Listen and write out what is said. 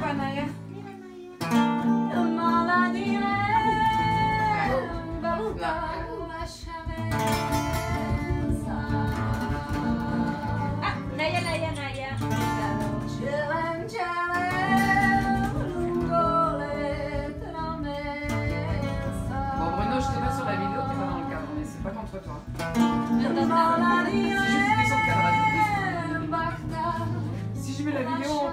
quoi, Naya? Ah, Naya. Bon, Bruno, je t'ai pas sur la vidéo, t'es pas dans le cadre, mais c'est pas contre toi. Si je mets la vidéo